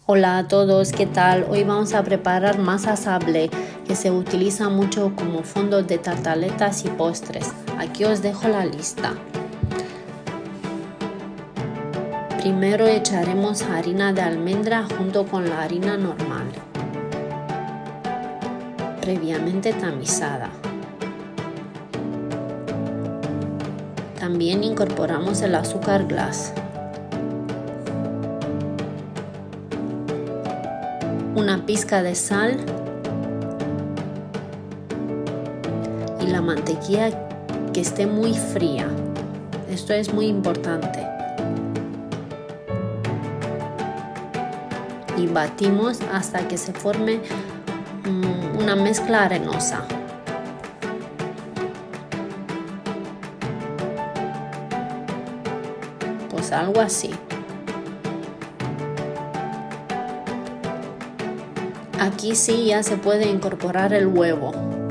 Hola a todos, ¿qué tal? Hoy vamos a preparar masa sable que se utiliza mucho como fondo de tartaletas y postres. Aquí os dejo la lista. Primero echaremos harina de almendra junto con la harina normal, previamente tamizada. También incorporamos el azúcar glass, una pizca de sal y la mantequilla que esté muy fría. Esto es muy importante. Y batimos hasta que se forme una mezcla arenosa. Pues algo así. Aquí sí ya se puede incorporar el huevo.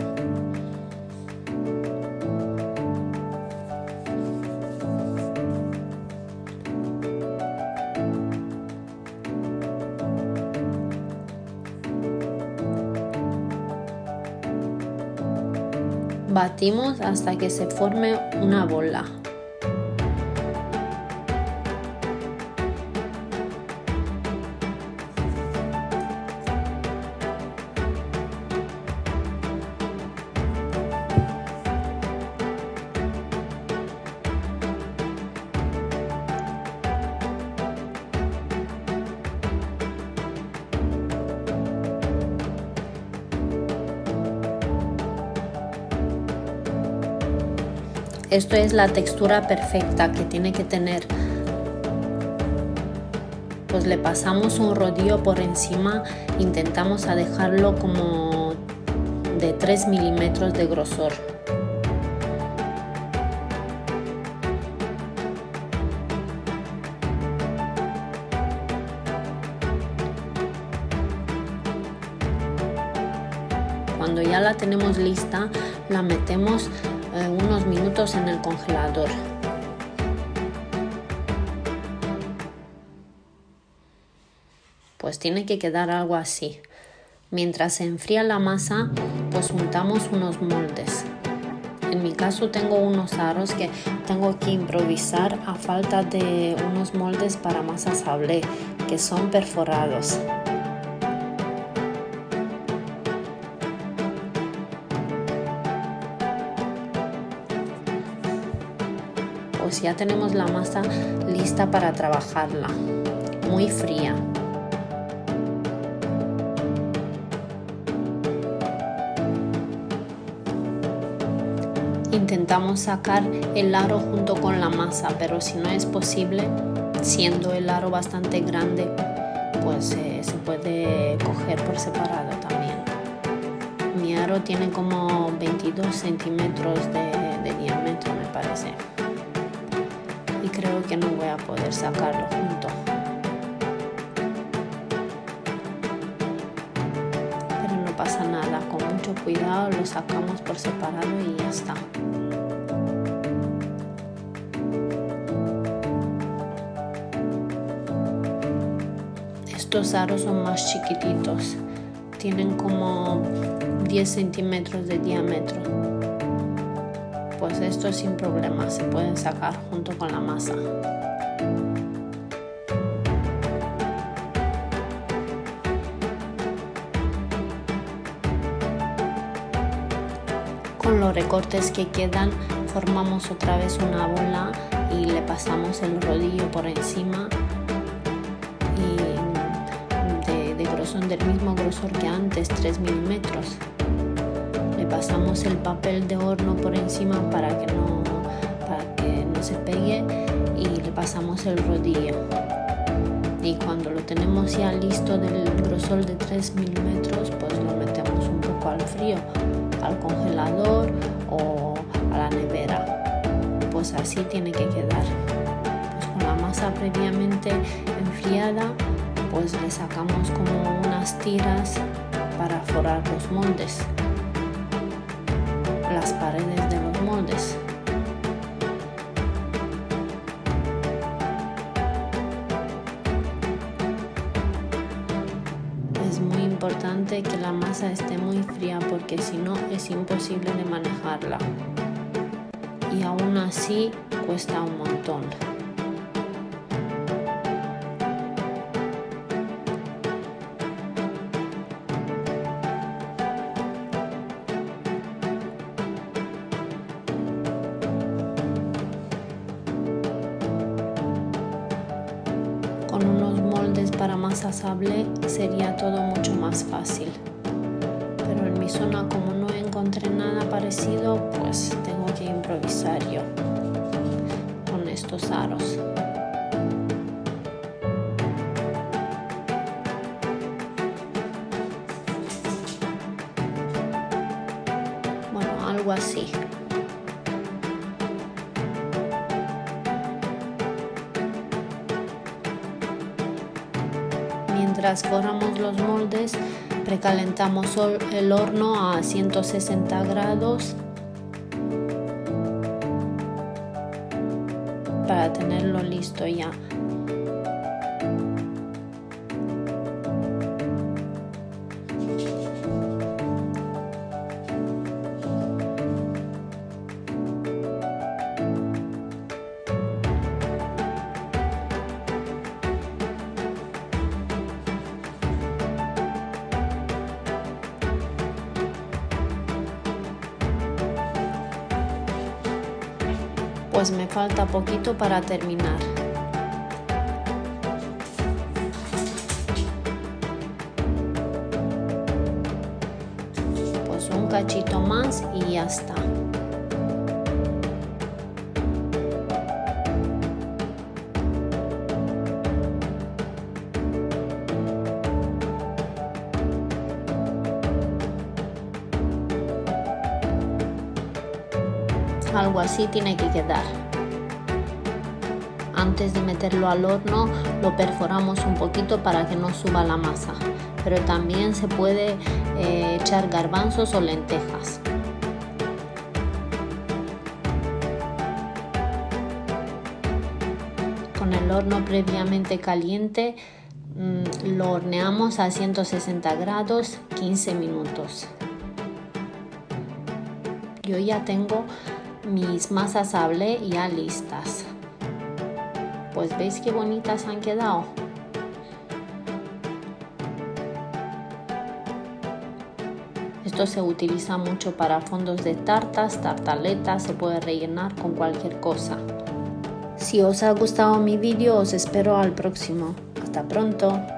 Batimos hasta que se forme una bola. Esto es la textura perfecta que tiene que tener. Pues le pasamos un rodillo por encima, intentamos a dejarlo como de 3 milímetros de grosor. Cuando ya la tenemos lista, la metemos unos minutos en el congelador. Pues tiene que quedar algo así. Mientras se enfría la masa, pues untamos unos moldes. En mi caso tengo unos aros que tengo que improvisar a falta de unos moldes para masa sable que son perforados. Pues ya tenemos la masa lista para trabajarla, muy fría. Intentamos sacar el aro junto con la masa, pero si no es posible, siendo el aro bastante grande, pues se puede coger por separado también. Mi aro tiene como 22 centímetros de diámetro, me parece. Y creo que no voy a poder sacarlo junto. Pero no pasa nada, con mucho cuidado lo sacamos por separado y ya está. Estos aros son más chiquititos, tienen como 10 centímetros de diámetro. Pues esto sin problema se pueden sacar junto con la masa. Con los recortes que quedan formamos otra vez una bola y le pasamos el rodillo por encima y de grosor, del mismo grosor que antes, 3 milímetros. Le pasamos el papel de horno por encima para que no se pegue y le pasamos el rodillo. Y cuando lo tenemos ya listo del grosor de 3 milímetros, pues lo metemos un poco al frío, al congelador o a la nevera. Pues así tiene que quedar. Pues con la masa previamente enfriada, pues le sacamos como unas tiras para forrar los moldes, las paredes de los moldes. importante que la masa esté muy fría porque si no es imposible de manejarla. Y aún así cuesta un montón. Con unos moldes para masa sable sería todo mucho más fácil. Pero en mi zona, como no encontré nada parecido, pues tengo que improvisar yo con estos aros. Bueno, algo así. Mientras forramos los moldes, precalentamos el horno a 160 grados para tenerlo listo ya. Pues me falta poquito para terminar. Pues un cachito más y ya está. Algo así tiene que quedar. Antes de meterlo al horno lo perforamos un poquito para que no suba la masa, pero también se puede echar garbanzos o lentejas. Con el horno previamente caliente lo horneamos a 160 grados 15 minutos. Yo ya tengo mis masas sable ya listas. Pues veis qué bonitas han quedado. Esto se utiliza mucho para fondos de tartas, tartaletas, se puede rellenar con cualquier cosa. Si os ha gustado mi vídeo, os espero al próximo. Hasta pronto.